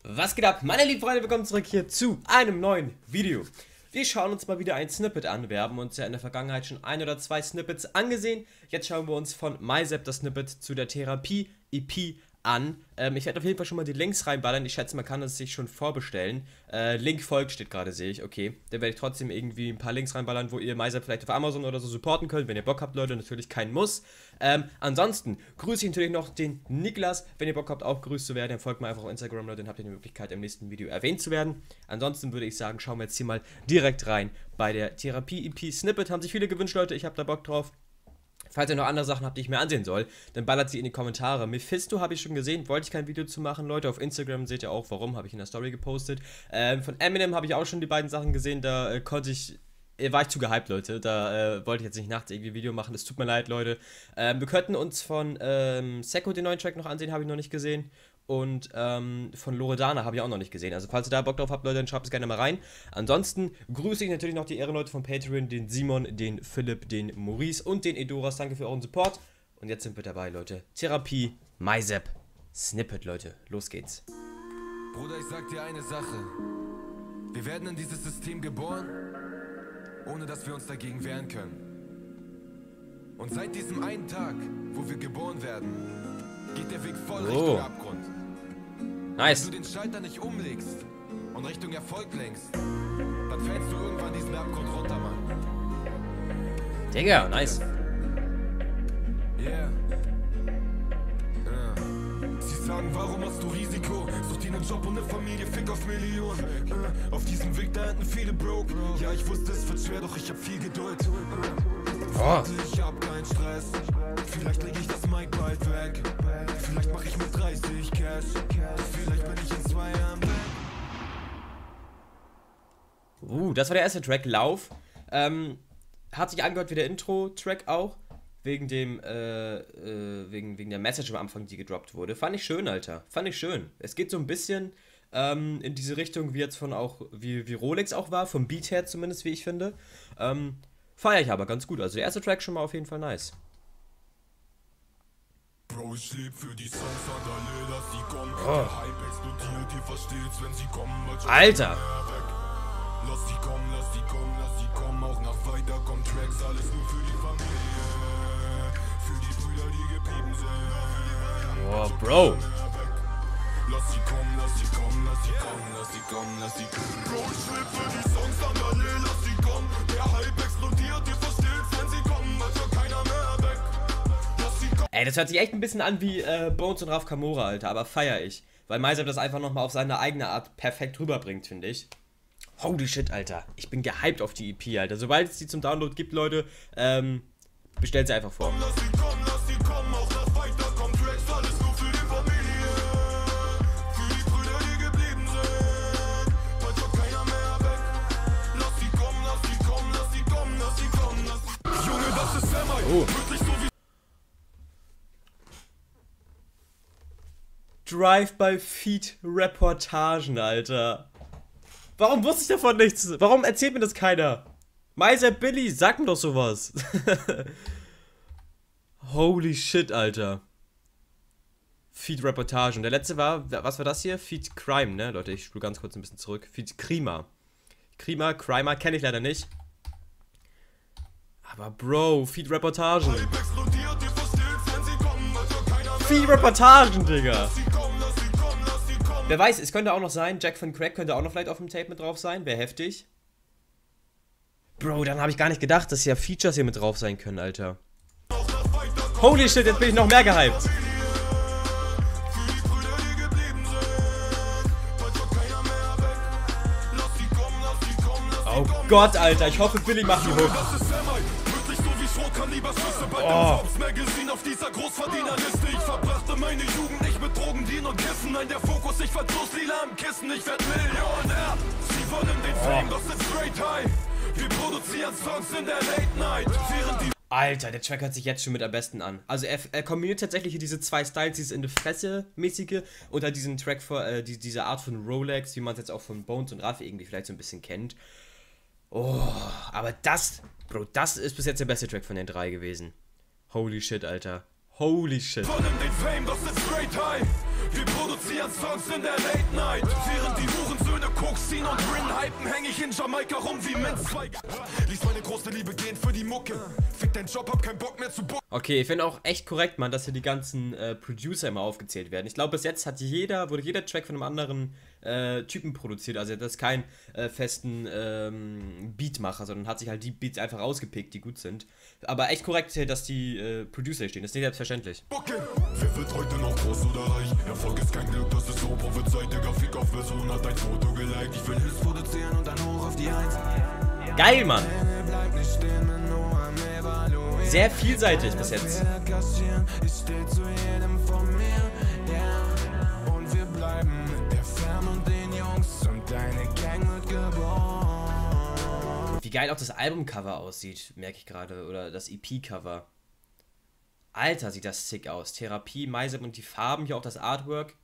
Was geht ab, meine lieben Freunde, willkommen zurück hier zu einem neuen Video. Wir schauen uns mal wieder ein Snippet an. Wir haben uns ja in der Vergangenheit schon ein oder zwei Snippets angesehen. Jetzt schauen wir uns von MyZap das Snippet zu der Therapie-EP an. Ich werde auf jeden Fall schon mal die Links reinballern. Ich schätze, man kann es sich schon vorbestellen. Link folgt steht gerade, sehe ich. Okay, dann werde ich trotzdem irgendwie ein paar Links reinballern, wo ihr MyZap vielleicht auf Amazon oder so supporten könnt, wenn ihr Bock habt, Leute. Natürlich kein Muss. Ansonsten grüße ich natürlich noch den Niklas. Wenn ihr Bock habt, auch grüßt zu werden, dann folgt mir einfach auf Instagram, Leute. Dann habt ihr die Möglichkeit, im nächsten Video erwähnt zu werden. Ansonsten würde ich sagen, schauen wir jetzt hier mal direkt rein. Bei der Therapie-EP Snippet haben sich viele gewünscht, Leute. Ich habe da Bock drauf. Falls ihr noch andere Sachen habt, die ich mir ansehen soll, dann ballert sie in die Kommentare. Mephisto habe ich schon gesehen, wollte ich kein Video zu machen, Leute. Auf Instagram seht ihr auch, warum, habe ich in der Story gepostet. Von Eminem habe ich auch schon die beiden Sachen gesehen, da war ich zu gehypt, Leute. Da wollte ich jetzt nicht nachts irgendwie ein Video machen, es tut mir leid, Leute. Wir könnten uns von Secco den neuen Track noch ansehen, habe ich noch nicht gesehen. Und von Loredana habe ich auch noch nicht gesehen. Also falls ihr da Bock drauf habt, Leute, dann schreibt es gerne mal rein. Ansonsten grüße ich natürlich noch die Ehrenleute von Patreon, den Simon, den Philipp, den Maurice und den Edoras. Danke für euren Support. Und jetzt sind wir dabei, Leute. Therapie, MyZap, Snippet, Leute. Los geht's. Bruder, ich sag dir eine Sache. Wir werden in dieses System geboren, ohne dass wir uns dagegen wehren können. Und seit diesem einen Tag, wo wir geboren werden, geht der Weg voll Richtung Abgrund. Nice. Wenn du den Schalter nicht umlegst und Richtung Erfolg lenkst, dann fällst du irgendwann diesen Abgrund runter, Mann. Digga, nice. Yeah. Sie sagen, warum hast du Risiko? Such dir einen Job und eine Familie, fick auf Millionen. Auf diesem Weg, da enden viele broke. Ja, ich wusste, es wird schwer, doch ich hab viel Geduld. Ich hab keinen Stress. Vielleicht leg ich das Mic bald weg. Vielleicht mach ich mit 30 Cash. Vielleicht bin ich in 2 Jahren weg. Das war der erste Track, Lauf. Hat sich angehört wie der Intro-Track auch. Wegen dem, wegen der Message am Anfang, die gedroppt wurde. Fand ich schön, Alter. Fand ich schön. Es geht so ein bisschen in diese Richtung, wie jetzt von auch, wie Rolex auch war, vom Beat her zumindest, wie ich finde. Feier ich aber ganz gut. Also der erste Track schon mal auf jeden Fall nice. Bro, ich leb für die Songs an alle, dass sie kommen. Der Hype explodiert, ihr versteht's, wenn sie kommen. Alter! Lass sie kommen, lass sie kommen, lass sie kommen. Auch nach weiter kommen Tracks, alles nur für die Familie. Für die Brüder, die geblieben sind. Boah, Bro! Lass sie kommen, lass sie kommen, lass sie kommen, lass sie kommen, lass sie kommen. Bro, ich leb für die Songs an alle, lass sie kommen. Der Hype explodiert, ihr versteht's, wenn sie kommen. Also keiner mehr weg. Ey, das hört sich echt ein bisschen an wie Bones und Raf Kamora, Alter, aber feier ich. Weil MyZap das einfach nochmal auf seine eigene Art perfekt rüberbringt, finde ich. Holy shit, Alter. Ich bin gehypt auf die EP, Alter. Sobald es die zum Download gibt, Leute, bestellt sie einfach vor. Lass sie kommen, auch nach weiter kommt Tracks, alles nur für die Familie. Für die Brüder, die geblieben sind. Bald kommt keiner mehr weg. Lass sie kommen, lass sie kommen, lass sie kommen, lass sie kommen, lass sie... Junge, das ist Semi. Wirklich so wie... Drive-by-Feed-Reportagen, Alter. Warum wusste ich davon nichts? Warum erzählt mir das keiner? MyZap Billy, sag mir doch sowas. Holy shit, Alter. Feed-Reportagen. Der letzte war, was war das hier? Feed Crime, ne? Leute, ich spule ganz kurz ein bisschen zurück. Feed Crima. Crimer kenne ich leider nicht. Aber Bro, Feed-Reportagen. Feed-Reportagen, Digga. Wer weiß, es könnte auch noch sein, Jack von Crack könnte auch noch vielleicht auf dem Tape mit drauf sein, wäre heftig. Bro, dann habe ich gar nicht gedacht, dass ja Features hier mit drauf sein können, Alter. Holy shit, jetzt bin ich noch mehr gehypt. Oh Gott, Alter, ich hoffe, Billy macht die Hook. Oh. Auf dieser Großverdienerliste. Ich verbrachte meine Jugend nicht mit Drogen, Dealen und Kissen. Nein, der Fokus, ich verdurst lila am Kissen. Ich werd Millionär. Sie wollen den Fame, das ist straight high. Wir produzieren Songs in der Late Night. Während die Alter, der Track hört sich jetzt schon mit am besten an. Also er kombiniert tatsächlich hier diese zwei Styles, dieses in die Fresse mäßige und halt diesen Track diese Art von Rolex, wie man es jetzt auch von Bones und Raf irgendwie vielleicht so ein bisschen kennt. Oh, aber das, Bro, das ist bis jetzt der beste Track von den drei gewesen. Holy shit, Alter. Holy shit. Wollen den Fame, das ist straight high. Wir produzieren Songs in der Late Night. Hypen häng ich in Jamaika rum wie Minzzweig. Ließ meine große Liebe gehen für die Mucke. Fick deinen Job, hab keinen Bock mehr zu bucken. Okay, ich finde auch echt korrekt, Mann, dass hier die ganzen Producer immer aufgezählt werden. Ich glaube, bis jetzt hat wurde jeder Track von einem anderen Typen produziert. Also das ist kein festen Beatmacher, sondern hat sich halt die Beats einfach rausgepickt, die gut sind. Aber echt korrekt, dass die Producer hier stehen. Das ist nicht selbstverständlich. Okay. Wer wird heute noch groß oder reich? Erfolg ist kein Glück, das ist so prophezeit. Digga, Fick auf Version hat dein Foto geliked. Ich will Hits produzieren und dann hoch auf die Eins. Geil, Mann! Sehr vielseitig bis jetzt. Ich steh zu jedem von mir, yeah. Und wir bleiben mit der Fam und den Jungs und deine Gang wird geboren. Wie geil auch das Albumcover aussieht, merke ich gerade. Oder das EP-Cover. Alter, sieht das sick aus. Therapie, Maisep und die Farben, hier auch das Artwork.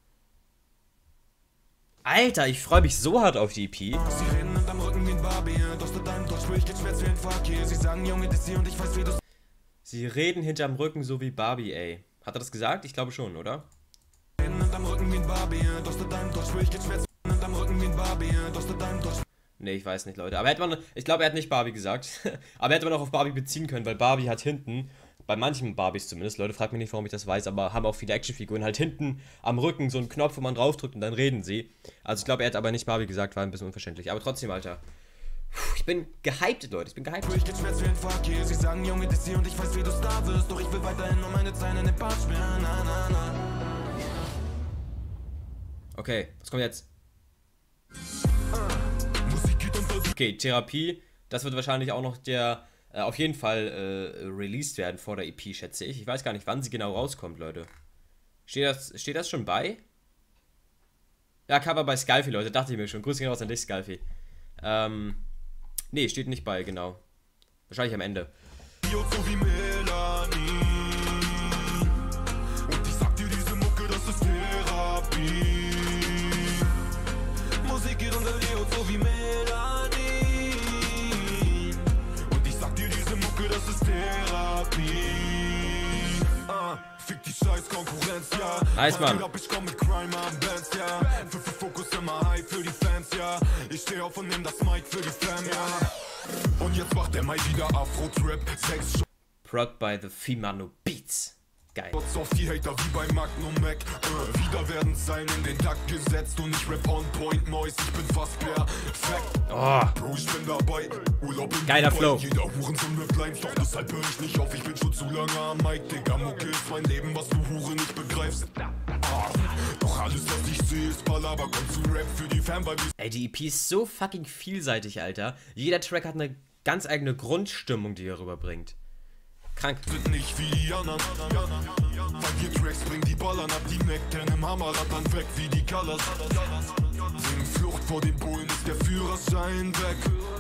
Alter, ich freue mich so hart auf die EP. Sie reden hinterm Rücken wie ein Barbie, doch zu deinem Deutsch ich geht's schmerz wie ein Fakir. Sie sagen, Junge, das hier und ich weiß, wie du. Sie reden hinterm Rücken so wie Barbie, ey. Hat er das gesagt? Ich glaube schon, oder? Nee, ich weiß nicht, Leute. Aber ich glaube, er hat nicht Barbie gesagt. Aber hätte man auch auf Barbie beziehen können, weil Barbie hat hinten, bei manchen Barbies zumindest, Leute, fragt mich nicht, warum ich das weiß, aber haben auch viele Actionfiguren, halt hinten am Rücken so einen Knopf, wo man draufdrückt und dann reden sie. Also ich glaube, er hat aber nicht Barbie gesagt, war ein bisschen unverständlich. Aber trotzdem, Alter. Ich bin gehypt, Leute. Ich bin gehypt. Sie sagen, Junge, das hier und ich weiß, wie du Star wirst. Doch ich will weiterhin nur meine Zähne in den Bart sperren. Na, na, na. Okay, was kommt jetzt? Okay, Therapie. Das wird wahrscheinlich auch noch auf jeden Fall released werden vor der EP, schätze ich. Ich weiß gar nicht, wann sie genau rauskommt, Leute. Steht das schon bei? Ja, Cover bei Scalfy, Leute. Dachte ich mir schon. Grüße gehen raus an dich, Scalfy. Nee, steht nicht bei, genau. Wahrscheinlich am Ende. Und ich sag dir, diese Mucke, das ist Therapie. Musik geht unter Leo so wie Melanie. Und ich sag dir, diese Mucke, das ist Therapie. Fick die scheiß Konkurrenz, ja. Nice, Mann. Ich komm mit Crime am Bands, ja. Für Fokus immer high für die Fans, ja. Ich steh auf und nehm das Mic für die Fam, ja. Und jetzt macht der Mai wieder Afro-Trap. Prod by the Fimano Beats. Geil. Auf die Hater wie bei Magnum Mac. Wieder werden Zeilen in den Takt gesetzt und ich rap on point, Noise. Ich bin fast perfekt. Oh. Bro, ich bin dabei. Urlaub in Geiler Dubai. Flow. Jeder Hurensohn wird Lines, doch deshalb hör ich nicht auf. Ich bin schon zu lange am Mic, Digga. Mucke ist mein Leben, was du Hure nicht begreifst. Doch alles, was ich sehe, ist Ballaba. Komm zu Rap für die Fan, weil wir. Ey, die EP ist so fucking vielseitig, Alter. Jeder Track hat eine ganz eigene Grundstimmung, die er rüberbringt. Krank. Sind nicht wie die anderen. Weil wir Tracks bringen, die ballern ab die Mac, denn im Hammerrad dann weg wie die Colors. Singen Flucht vor den Bullen, ist der Führerschein weg.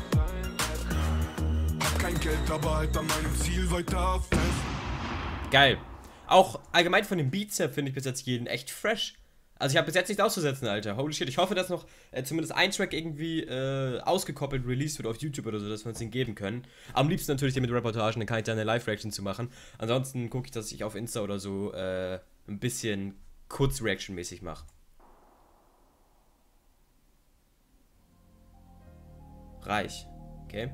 Hab kein Geld, aber halt an meinem Ziel weiter fest. Geil. Auch allgemein von den Beats her finde ich bis jetzt jeden echt fresh. Also ich habe bis jetzt nichts auszusetzen, Alter. Holy shit. Ich hoffe, dass noch zumindest ein Track irgendwie ausgekoppelt released wird auf YouTube oder so, dass wir uns den geben können. Am liebsten natürlich den mit Reportagen, dann kann ich da eine Live-Reaction zu machen. Ansonsten gucke ich, dass ich auf Insta oder so ein bisschen Kurz-Reaction-mäßig mache. Reich. Okay.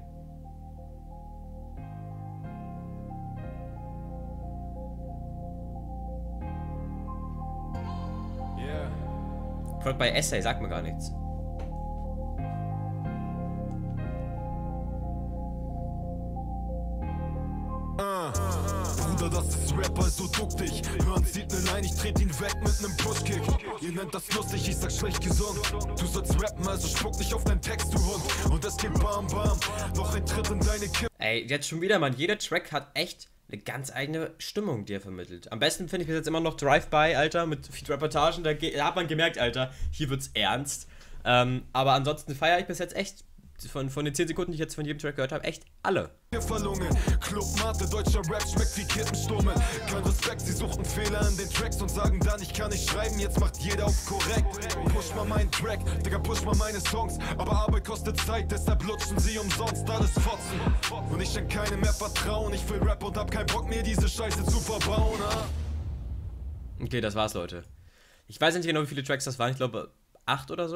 Prod bei Essay, sagt mir gar nichts. Bruder, das ist Rap, also duck dich. Hören zieht ne Line, ich trete ihn weg mit nem Pushkick. Ihr nennt das lustig, ich sag schlecht gesund. Du sollst rappen, also spuck nicht auf deinen Text, du Hund. Und es geht bam bam, noch ein Tritt in deine Kippe. Ey, jetzt schon wieder, Mann. Jeder Track hat echt eine ganz eigene Stimmung, die er vermittelt. Am besten finde ich bis jetzt immer noch Drive-By, Alter, mit viel Reportagen. Da hat man gemerkt, Alter, hier wird's ernst. Aber ansonsten feiere ich bis jetzt echt von den 10 Sekunden, die ich jetzt von jedem Track gehört habe, echt alle. Club Mate, deutscher Rap schmeckt wie Kippensturmel. Kein Respekt, sie suchen Fehler in den Tracks und sagen dann, ich kann nicht schreiben, jetzt macht jeder auf korrekt. Push mal meinen Track, Digga, push mal meine Songs. Aber Arbeit kostet Zeit, deshalb lutschen sie umsonst alles Fotzen. Und ich schenk keinem mehr Vertrauen, ich will Rap und hab keinen Bock mir diese Scheiße zu verbauen. Okay, das war's, Leute. Ich weiß nicht genau, wie viele Tracks das waren, ich glaube 8 oder so.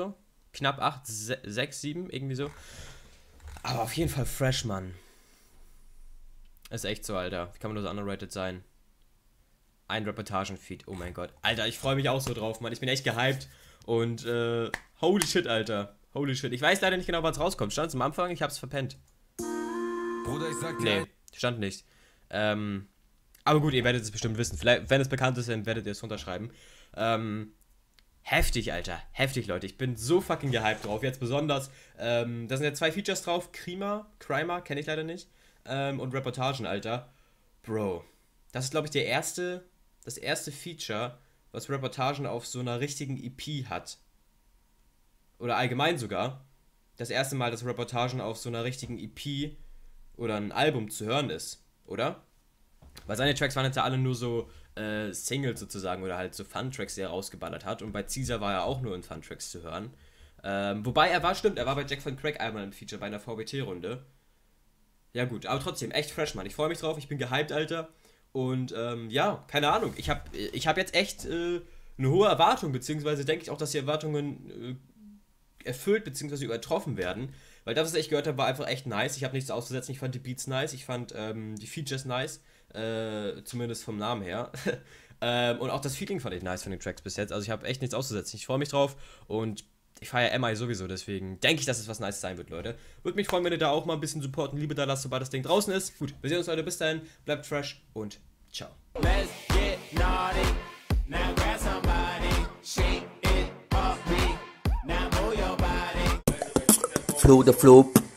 knapp 8, 6, 7, irgendwie so. Aber auf jeden Fall fresh, Mann. Ist echt so, Alter. Wie kann man nur so underrated sein? Ein Reportagen-Feed, oh mein Gott. Alter, ich freue mich auch so drauf, Mann. Ich bin echt gehypt. Und, holy shit, Alter. Holy shit. Ich weiß leider nicht genau, wann es rauskommt. Stand es am Anfang? Ich hab's verpennt. Bruder, ich sag dir. Nee, stand nicht. Aber gut, ihr werdet es bestimmt wissen. Vielleicht, wenn es bekannt ist, dann werdet ihr es runterschreiben. Heftig, Alter. Heftig, Leute. Ich bin so fucking gehypt drauf. Jetzt besonders. Da sind ja 2 Features drauf. Crimer, kenne ich leider nicht. Und Reportagen, Alter. Bro. Das ist, glaube ich, das erste Feature, was Reportagen auf so einer richtigen EP hat. Oder allgemein sogar. Das erste Mal, dass Reportagen auf so einer richtigen EP oder ein Album zu hören ist. Oder? Weil seine Tracks waren jetzt ja alle nur so Singles sozusagen oder halt so Fun-Tracks, die er rausgeballert hat. Und bei Caesar war er auch nur in Fun-Tracks zu hören. Wobei er war bei Jack von Craig einmal im Feature bei einer VBT-Runde. Ja gut, aber trotzdem, echt fresh, Mann. Ich freue mich drauf, ich bin gehypt, Alter. Und ja, keine Ahnung. Ich hab jetzt echt eine hohe Erwartung, beziehungsweise denke ich auch, dass die Erwartungen erfüllt, beziehungsweise übertroffen werden. Weil das, was ich gehört habe, war einfach echt nice. Ich habe nichts auszusetzen, ich fand die Beats nice, ich fand die Features nice. Zumindest vom Namen her. Und auch das Feeling fand ich nice von den Tracks bis jetzt. Also ich habe echt nichts auszusetzen. Ich freue mich drauf und ich feiere MI sowieso, deswegen denke ich, dass es was Nice sein wird, Leute. Würde mich freuen, wenn ihr da auch mal ein bisschen Support und Liebe da lasst, sobald das Ding draußen ist. Gut, wir sehen uns, Leute. Bis dahin, bleibt fresh und ciao. Let's get naughty. Now grab somebody, shake it off me. Now move your body. Flow the flow.